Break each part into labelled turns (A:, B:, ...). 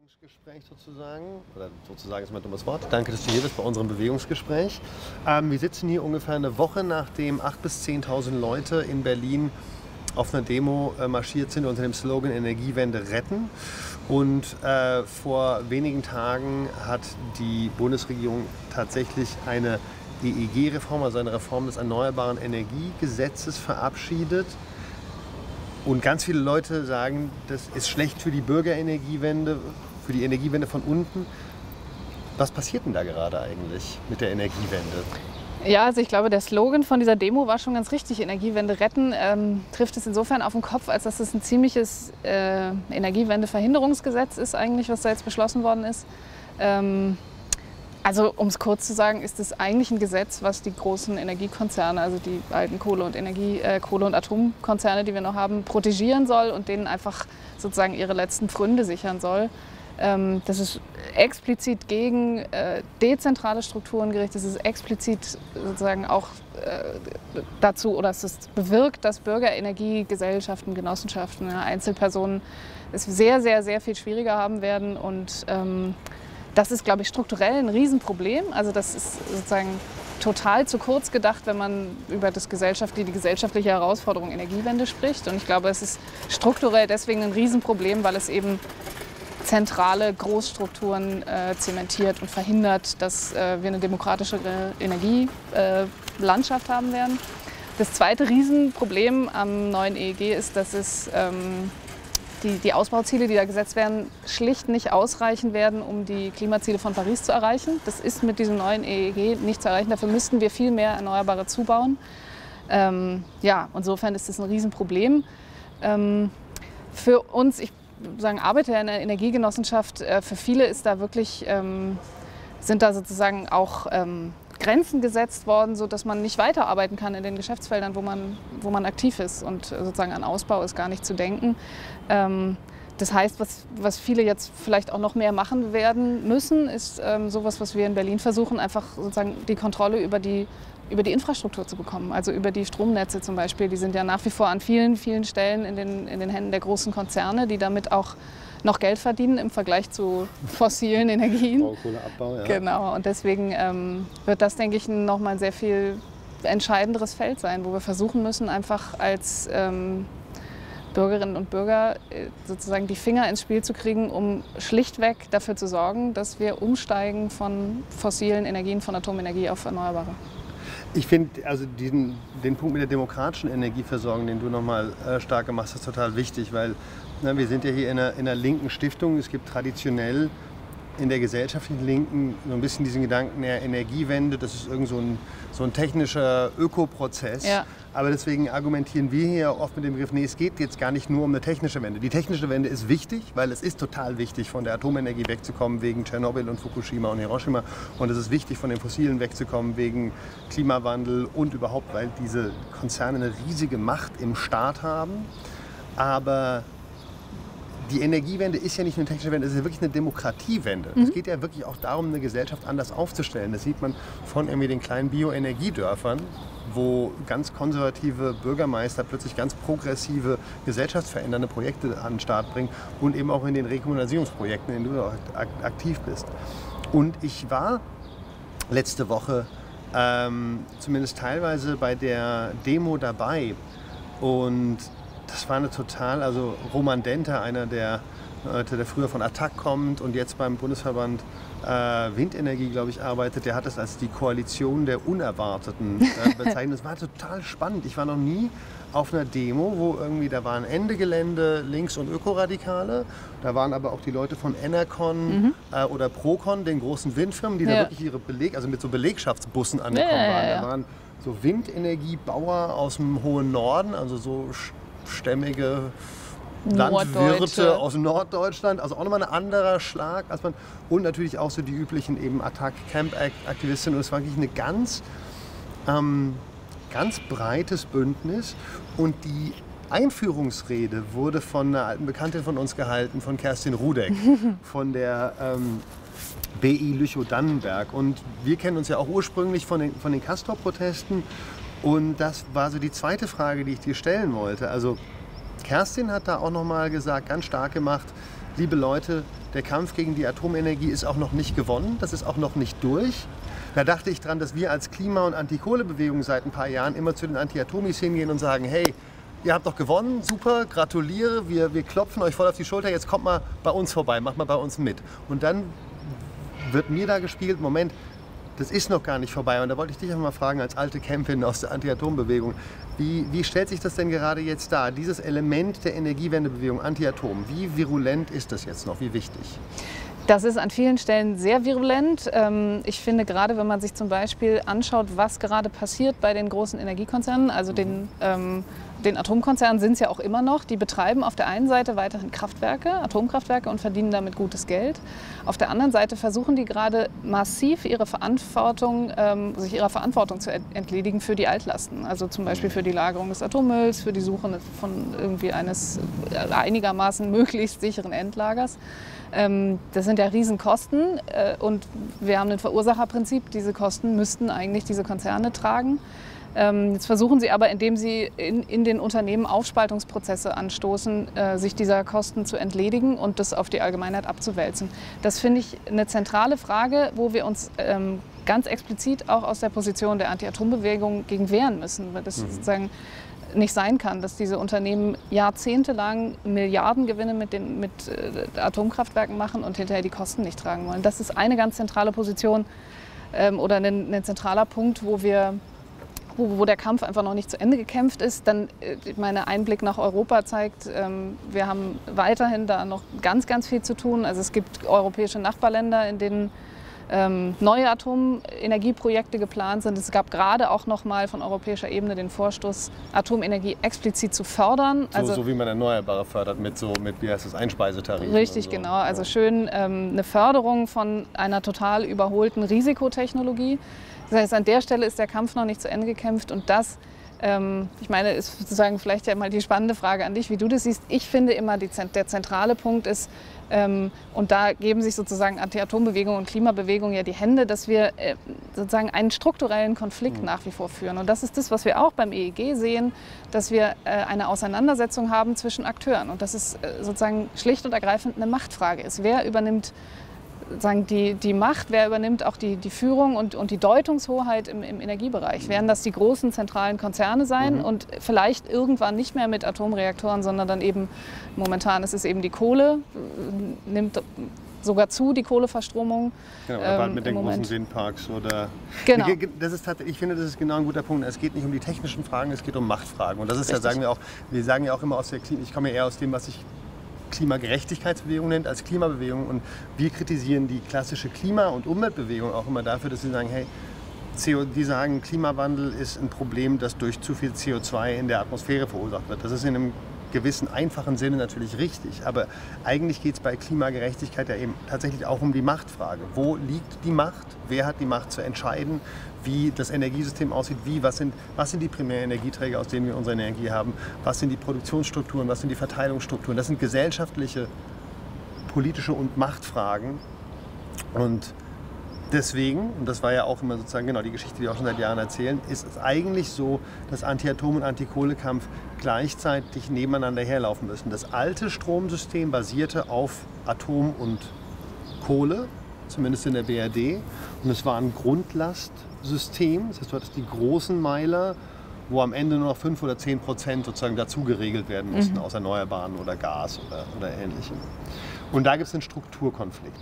A: Bewegungsgespräch sozusagen, oder sozusagen ist mein dummes Wort. Danke, dass du hier bist bei unserem Bewegungsgespräch. Wir sitzen hier ungefähr eine Woche, nachdem 8.000 bis 10.000 Leute in Berlin auf einer Demo marschiert sind unter dem Slogan Energiewende retten. Und vor wenigen Tagen hat die Bundesregierung tatsächlich eine EEG-Reform, also eine Reform des Erneuerbaren Energiegesetzes verabschiedet. Und ganz viele Leute sagen, das ist schlecht für die Bürgerenergiewende, für die Energiewende von unten. Was passiert denn da gerade eigentlich mit der Energiewende?
B: Ja, also ich glaube, der Slogan von dieser Demo war schon ganz richtig. Energiewende retten trifft es insofern auf den Kopf, als dass es ein ziemliches Energiewendeverhinderungsgesetz ist eigentlich, was da jetzt beschlossen worden ist. Also um es kurz zu sagen, ist es eigentlich ein Gesetz, was die großen Energiekonzerne, also die alten Kohle- und Atomkonzerne, die wir noch haben, protegieren soll und denen einfach sozusagen ihre letzten Pfründe sichern soll. Das ist explizit gegen dezentrale Strukturen gerichtet. Es ist explizit sozusagen auch dazu, oder es bewirkt, dass Bürgerenergiegesellschaften, Genossenschaften, Einzelpersonen es sehr, sehr, sehr viel schwieriger haben werden. Und das ist, glaube ich, strukturell ein Riesenproblem. Also das ist sozusagen total zu kurz gedacht, wenn man über die gesellschaftliche Herausforderung Energiewende spricht. Und ich glaube, es ist strukturell deswegen ein Riesenproblem, weil es eben zentrale Großstrukturen zementiert und verhindert, dass wir eine demokratischere Energielandschaft haben werden. Das zweite Riesenproblem am neuen EEG ist, dass es die Ausbauziele, die da gesetzt werden, schlicht nicht ausreichen werden, um die Klimaziele von Paris zu erreichen. Das ist mit diesem neuen EEG nicht zu erreichen. Dafür müssten wir viel mehr Erneuerbare zubauen. Ja, insofern ist das ein Riesenproblem. Für uns, ich arbeite ja in der Energiegenossenschaft, für viele ist da wirklich, sind da sozusagen auch Grenzen gesetzt worden, sodass man nicht weiterarbeiten kann in den Geschäftsfeldern, wo man aktiv ist. Und sozusagen an Ausbau ist gar nicht zu denken. Das heißt, was viele jetzt vielleicht auch noch mehr machen werden müssen, ist sowas, was wir in Berlin versuchen, einfach sozusagen die Kontrolle über die Infrastruktur zu bekommen. Also über die Stromnetze zum Beispiel. Die sind ja nach wie vor an vielen, vielen Stellen in den Händen der großen Konzerne, die damit auch noch Geld verdienen im Vergleich zu fossilen Energien.
A: Kohleabbau, ja.
B: Genau, und deswegen wird das, denke ich, nochmal ein sehr viel entscheidenderes Feld sein, wo wir versuchen müssen, einfach als Bürgerinnen und Bürger sozusagen die Finger ins Spiel zu kriegen, um schlichtweg dafür zu sorgen, dass wir umsteigen von fossilen Energien, von Atomenergie auf Erneuerbare.
A: Ich finde also den Punkt mit der demokratischen Energieversorgung, den du nochmal stark gemacht hast, total wichtig, weil wir sind ja hier in einer linken Stiftung. Es gibt traditionell in der gesellschaftlichen Linken so ein bisschen diesen Gedanken der Energiewende, das ist irgend so ein technischer Ökoprozess. Ja. Aber deswegen argumentieren wir hier oft mit dem Begriff, nee, es geht jetzt gar nicht nur um eine technische Wende. Die technische Wende ist wichtig, weil es ist total wichtig, von der Atomenergie wegzukommen wegen Tschernobyl und Fukushima und Hiroshima. Und es ist wichtig, von den Fossilen wegzukommen wegen Klimawandel und überhaupt, weil diese Konzerne eine riesige Macht im Staat haben. Aber die Energiewende ist ja nicht nur eine technische Wende, es ist ja wirklich eine Demokratiewende. Es geht ja wirklich auch darum, eine Gesellschaft anders aufzustellen. Das sieht man von irgendwie den kleinen Bioenergiedörfern, wo ganz konservative Bürgermeister plötzlich ganz progressive, gesellschaftsverändernde Projekte an den Start bringen und eben auch in den Rekommunalisierungsprojekten, in denen du auch aktiv bist. Und ich war letzte Woche zumindest teilweise bei der Demo dabei und das war eine total, also Roman Denter, einer der Leute, der früher von Attac kommt und jetzt beim Bundesverband Windenergie, glaube ich, arbeitet, der hat es als die Koalition der Unerwarteten bezeichnet. Das war total spannend. Ich war noch nie auf einer Demo, wo irgendwie, da waren Ende Gelände Links- und Ökoradikale, da waren aber auch die Leute von Enercon oder Procon, den großen Windfirmen, die da wirklich ihre also mit so Belegschaftsbussen angekommen waren. Da waren so Windenergiebauer aus dem hohen Norden, also so stämmige Landwirte aus Norddeutschland, also auch nochmal ein anderer Schlag als man, und natürlich auch so die üblichen eben Attac-Camp-Aktivistinnen. Und es war wirklich eine ganz breites Bündnis und die Einführungsrede wurde von einer alten Bekanntin von uns gehalten, von Kerstin Rudek, von der BI Lüchow-Dannenberg. Und wir kennen uns ja auch ursprünglich von den Castor-Protesten. Und das war so die zweite Frage, die ich dir stellen wollte. Also Kerstin hat da auch nochmal gesagt, ganz stark gemacht, liebe Leute, der Kampf gegen die Atomenergie ist auch noch nicht gewonnen, das ist auch noch nicht durch. Da dachte ich dran, dass wir als Klima- und Antikohlebewegung seit ein paar Jahren immer zu den Anti-Atomis hingehen und sagen, hey, ihr habt doch gewonnen, super, gratuliere, wir klopfen euch voll auf die Schulter, jetzt kommt mal bei uns vorbei, macht mal bei uns mit. Und dann wird mir da gespiegelt, Moment, das ist noch gar nicht vorbei. Und da wollte ich dich einfach mal fragen, als alte Campin aus der Anti-Atom-Bewegung, wie stellt sich das denn gerade jetzt dar? Dieses Element der Energiewendebewegung, Anti-Atom, wie virulent ist das jetzt noch, wie wichtig?
B: Das ist an vielen Stellen sehr virulent. Ich finde, gerade wenn man sich zum Beispiel anschaut, was gerade passiert bei den großen Energiekonzernen, also den Atomkonzernen sind es ja auch immer noch, die betreiben auf der einen Seite weiterhin Kraftwerke, Atomkraftwerke und verdienen damit gutes Geld. Auf der anderen Seite versuchen die gerade massiv sich ihrer Verantwortung zu entledigen für die Altlasten. Also zum Beispiel für die Lagerung des Atommülls, für die Suche von irgendwie eines einigermaßen möglichst sicheren Endlagers. Das sind ja Riesenkosten und wir haben ein Verursacherprinzip. Diese Kosten müssten eigentlich diese Konzerne tragen. Jetzt versuchen sie aber, indem sie in den Unternehmen Aufspaltungsprozesse anstoßen, sich dieser Kosten zu entledigen und das auf die Allgemeinheit abzuwälzen. Das finde ich eine zentrale Frage, wo wir uns ganz explizit auch aus der Position der Anti-Atom-Bewegung gegen wehren müssen. Weil das sozusagen nicht sein kann, dass diese Unternehmen jahrzehntelang Milliardengewinne mit Atomkraftwerken machen und hinterher die Kosten nicht tragen wollen. Das ist eine ganz zentrale Position oder ein zentraler Punkt, wo der Kampf einfach noch nicht zu Ende gekämpft ist. Dann, mein Einblick nach Europa zeigt, wir haben weiterhin da noch ganz, ganz viel zu tun. Also es gibt europäische Nachbarländer, in denen neue Atomenergieprojekte geplant sind. Es gab gerade auch noch mal von europäischer Ebene den Vorstoß, Atomenergie explizit zu fördern.
A: So wie man Erneuerbare fördert mit wie heißt das, Einspeisetarifen.
B: Richtig,
A: so.
B: Genau. Also schön eine Förderung von einer total überholten Risikotechnologie. Das heißt, an der Stelle ist der Kampf noch nicht zu Ende gekämpft und das, ich meine, ist sozusagen vielleicht ja mal die spannende Frage an dich, wie du das siehst. Ich finde immer, der zentrale Punkt ist, und da geben sich sozusagen Anti-Atom-Bewegung und Klimabewegung ja die Hände, dass wir sozusagen einen strukturellen Konflikt nach wie vor führen. Und das ist das, was wir auch beim EEG sehen, dass wir eine Auseinandersetzung haben zwischen Akteuren und dass es sozusagen schlicht und ergreifend eine Machtfrage ist. Wer übernimmt sagen die Macht, wer übernimmt auch die Führung und die Deutungshoheit im Energiebereich? Werden das die großen zentralen Konzerne sein und vielleicht irgendwann nicht mehr mit Atomreaktoren, sondern dann eben, momentan ist es eben die Kohle, nimmt sogar zu, die Kohleverstromung.
A: Genau, oder bald mit den großen Windparks. Oder
B: genau.
A: Ich finde, das ist genau ein guter Punkt. Es geht nicht um die technischen Fragen, es geht um Machtfragen. Und das ist ja, wir sagen ja auch immer aus der Klima, ich komme ja eher aus dem, was ich Klimagerechtigkeitsbewegung nennt, als Klimabewegung. Und wir kritisieren die klassische Klima- und Umweltbewegung auch immer dafür, dass sie sagen, hey, die sagen, Klimawandel ist ein Problem, das durch zu viel CO2 in der Atmosphäre verursacht wird. Das ist in einem gewissen einfachen Sinne natürlich richtig. Aber eigentlich geht es bei Klimagerechtigkeit ja eben tatsächlich auch um die Machtfrage. Wo liegt die Macht? Wer hat die Macht zu entscheiden, wie das Energiesystem aussieht? Was sind die primären Energieträger, aus denen wir unsere Energie haben? Was sind die Produktionsstrukturen? Was sind die Verteilungsstrukturen? Das sind gesellschaftliche, politische und Machtfragen. Und deswegen, und das war ja auch immer sozusagen genau die Geschichte, die wir auch schon seit Jahren erzählen, ist es eigentlich so, dass Anti-Atom- und Anti-Kohle-Kampf gleichzeitig nebeneinander herlaufen müssen. Das alte Stromsystem basierte auf Atom und Kohle, zumindest in der BRD. Und es war ein Grundlastsystem. Das heißt, du hattest die großen Meiler, wo am Ende nur noch 5 oder 10% sozusagen dazu geregelt werden mussten, aus Erneuerbaren oder Gas oder Ähnlichem. Und da gibt es einen Strukturkonflikt.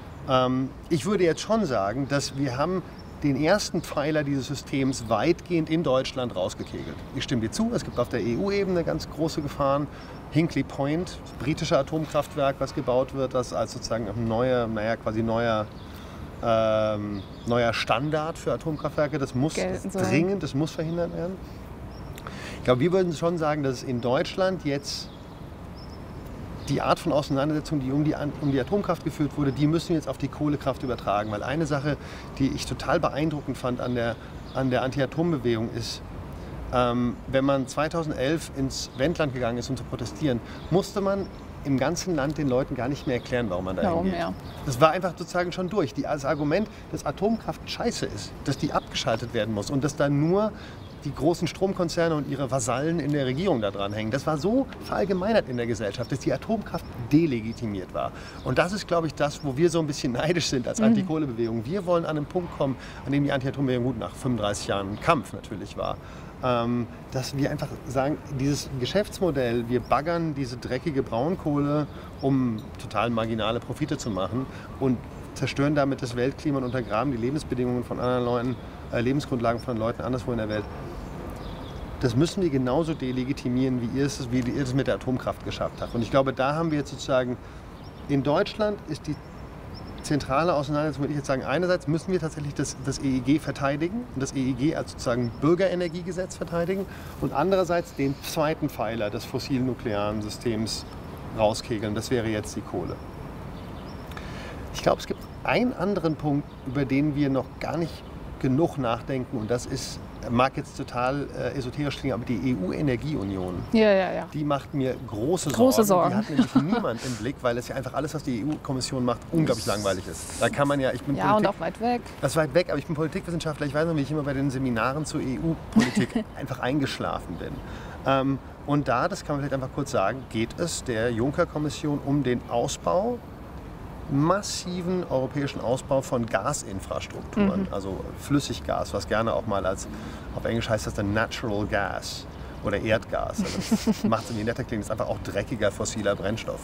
A: Ich würde jetzt schon sagen, dass wir haben den ersten Pfeiler dieses Systems weitgehend in Deutschland rausgekegelt. Ich stimme dir zu, es gibt auf der EU-Ebene ganz große Gefahren. Hinkley Point, das britische Atomkraftwerk, was gebaut wird, das als sozusagen ein neuer Standard für Atomkraftwerke, das muss dringend, das muss verhindert werden. Ich glaube, wir würden schon sagen, dass es in Deutschland jetzt die Art von Auseinandersetzung, die um die Atomkraft geführt wurde, die müssen wir jetzt auf die Kohlekraft übertragen. Weil eine Sache, die ich total beeindruckend fand an der Anti-Atom-Bewegung ist, wenn man 2011 ins Wendland gegangen ist, um zu protestieren, musste man im ganzen Land den Leuten gar nicht mehr erklären, warum man da hingeht. Ja. Das war einfach sozusagen schon durch. Das Argument, dass Atomkraft scheiße ist, dass die abgeschaltet werden muss und dass da nur die großen Stromkonzerne und ihre Vasallen in der Regierung da dran hängen. Das war so verallgemeinert in der Gesellschaft, dass die Atomkraft delegitimiert war. Und das ist, glaube ich, das, wo wir so ein bisschen neidisch sind als Antikohlebewegung. Wir wollen an einen Punkt kommen, an dem die Anti-Atom-Bewegung gut nach 35 Jahren Kampf natürlich war. Dass wir einfach sagen, dieses Geschäftsmodell, wir baggern diese dreckige Braunkohle, um total marginale Profite zu machen und zerstören damit das Weltklima und untergraben die Lebensbedingungen von anderen Leuten, Lebensgrundlagen von Leuten anderswo in der Welt. Das müssen wir genauso delegitimieren, wie ihr es mit der Atomkraft geschafft habt. Und ich glaube, da haben wir jetzt sozusagen, in Deutschland ist die zentrale Auseinandersetzung, würde ich jetzt sagen, einerseits müssen wir tatsächlich das EEG verteidigen und das EEG als sozusagen Bürgerenergiegesetz verteidigen und andererseits den zweiten Pfeiler des fossil-nuklearen Systems rauskegeln. Das wäre jetzt die Kohle. Ich glaube, es gibt einen anderen Punkt, über den wir noch gar nicht genug nachdenken und das ist, mag jetzt total esoterisch klingen, aber die EU-Energieunion, die macht mir große Sorgen. Die hat nämlich niemand im Blick, weil es ja einfach alles, was die EU-Kommission macht, unglaublich langweilig ist. Da kann man ja, ich bin
B: Politik, und auch weit weg.
A: Das ist weit weg, aber ich bin Politikwissenschaftler. Ich weiß noch, wie ich immer bei den Seminaren zur EU-Politik einfach eingeschlafen bin. Und da, das kann man vielleicht einfach kurz sagen, geht es der Juncker-Kommission um den Ausbau, massiven europäischen Ausbau von Gasinfrastrukturen, also Flüssiggas, was gerne auch mal als, auf Englisch heißt das dann Natural Gas oder Erdgas. Also das macht es in die netter klingen, ist einfach auch dreckiger fossiler Brennstoff.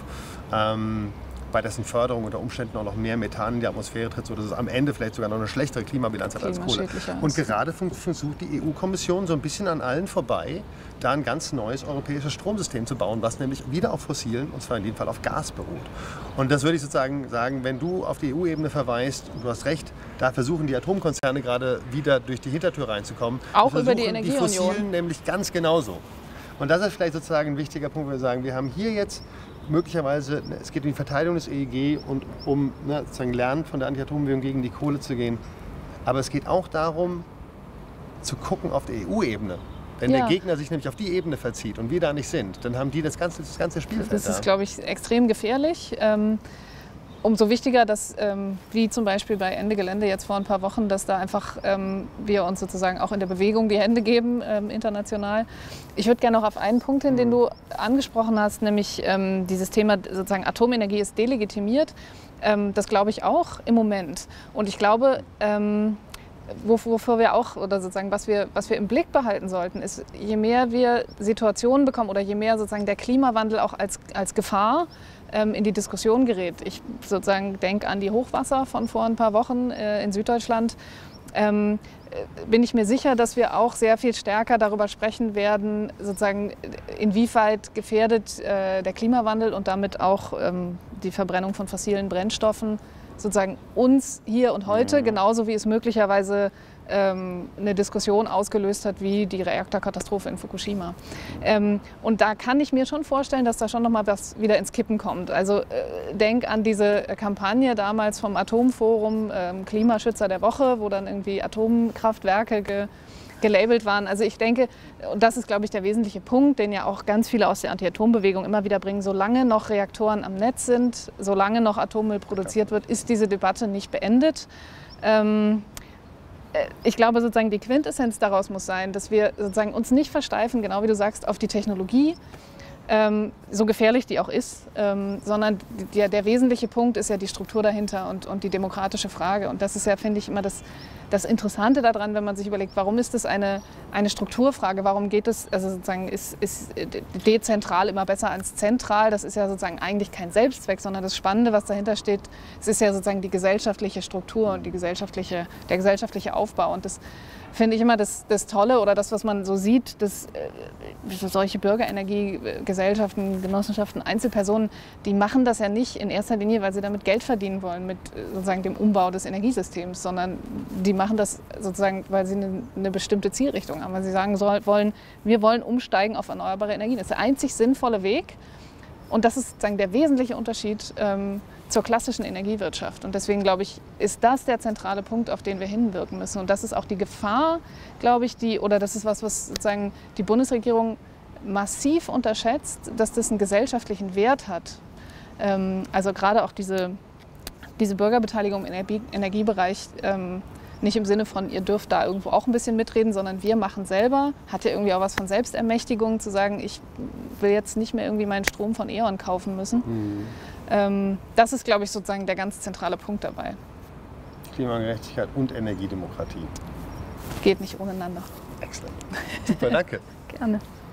A: Bei dessen Förderung unter Umständen auch noch mehr Methan in die Atmosphäre tritt, sodass es am Ende vielleicht sogar noch eine schlechtere Klimabilanz hat als Kohle. Und gerade versucht die EU-Kommission so ein bisschen an allen vorbei, da ein ganz neues europäisches Stromsystem zu bauen, was nämlich wieder auf fossilen, und zwar in dem Fall auf Gas beruht. Und das würde ich sozusagen sagen, wenn du auf die EU-Ebene verweist, und du hast recht, da versuchen die Atomkonzerne gerade wieder durch die Hintertür reinzukommen.
B: Auch über die Energieunion.
A: Die Fossilen nämlich ganz genauso. Und das ist vielleicht sozusagen ein wichtiger Punkt, wo wir sagen, wir haben hier jetzt möglicherweise, es geht um die Verteidigung des EEG und um sozusagen Lernen von der Anti-Atom-Bewegung gegen die Kohle zu gehen. Aber es geht auch darum, zu gucken auf der EU-Ebene. Wenn der Gegner sich nämlich auf die Ebene verzieht und wir da nicht sind, dann haben die das ganze Spielfeld.
B: Das ist, glaube ich, extrem gefährlich. Umso wichtiger, dass, wie zum Beispiel bei Ende Gelände jetzt vor ein paar Wochen, dass da einfach wir uns sozusagen auch in der Bewegung die Hände geben, international. Ich würde gerne noch auf einen Punkt hin, den du angesprochen hast, nämlich dieses Thema sozusagen Atomenergie ist delegitimiert. Das glaube ich auch im Moment. Und ich glaube, wofür wir auch, oder sozusagen, was wir im Blick behalten sollten, ist, je mehr wir Situationen bekommen oder je mehr sozusagen der Klimawandel auch als Gefahr in die Diskussion gerät. Ich sozusagen denke an die Hochwasser von vor ein paar Wochen in Süddeutschland. Bin ich mir sicher, dass wir auch sehr viel stärker darüber sprechen werden, sozusagen inwieweit gefährdet der Klimawandel und damit auch die Verbrennung von fossilen Brennstoffen sozusagen uns hier und heute, genauso wie es möglicherweise eine Diskussion ausgelöst hat, wie die Reaktorkatastrophe in Fukushima. Und da kann ich mir schon vorstellen, dass da schon noch mal was wieder ins Kippen kommt. Also denk an diese Kampagne damals vom Atomforum Klimaschützer der Woche, wo dann irgendwie Atomkraftwerke gelabelt waren. Also ich denke, und das ist, glaube ich, der wesentliche Punkt, den ja auch ganz viele aus der Anti-Atom-Bewegung immer wieder bringen, solange noch Reaktoren am Netz sind, solange noch Atommüll produziert wird, ist diese Debatte nicht beendet. Ich glaube, sozusagen die Quintessenz daraus muss sein, dass wir sozusagen uns nicht versteifen, genau wie du sagst, auf die Technologie, so gefährlich die auch ist, sondern der wesentliche Punkt ist ja die Struktur dahinter und die demokratische Frage. Und das ist ja, finde ich, immer das Interessante daran, wenn man sich überlegt, warum ist das eine Strukturfrage, warum geht es, also sozusagen ist dezentral immer besser als zentral, das ist ja sozusagen eigentlich kein Selbstzweck, sondern das Spannende, was dahinter steht, es ist ja sozusagen die gesellschaftliche Struktur und der gesellschaftliche Aufbau. Und das finde ich immer das Tolle oder das, was man so sieht, dass solche Bürgerenergiegesellschaften, Genossenschaften, Einzelpersonen, die machen das ja nicht in erster Linie, weil sie damit Geld verdienen wollen mit sozusagen dem Umbau des Energiesystems, sondern die machen das sozusagen, weil sie eine bestimmte Zielrichtung haben, weil sie sagen wollen, wir wollen umsteigen auf erneuerbare Energien. Das ist der einzig sinnvolle Weg und das ist sozusagen der wesentliche Unterschied zur klassischen Energiewirtschaft. Und deswegen, glaube ich, ist das der zentrale Punkt, auf den wir hinwirken müssen. Und das ist auch die Gefahr, glaube ich, oder das ist was sozusagen die Bundesregierung massiv unterschätzt, dass das einen gesellschaftlichen Wert hat. Also gerade auch diese Bürgerbeteiligung im Energiebereich, Nicht im Sinne von, ihr dürft da irgendwo auch ein bisschen mitreden, sondern wir machen selber. Hat ja irgendwie auch was von Selbstermächtigung, zu sagen, ich will jetzt nicht mehr irgendwie meinen Strom von E.ON kaufen müssen. Das ist, glaube ich, sozusagen der ganz zentrale Punkt dabei.
A: Klimagerechtigkeit und Energiedemokratie.
B: Geht nicht ohne einander.
A: Excellent. Super, danke.
B: Gerne.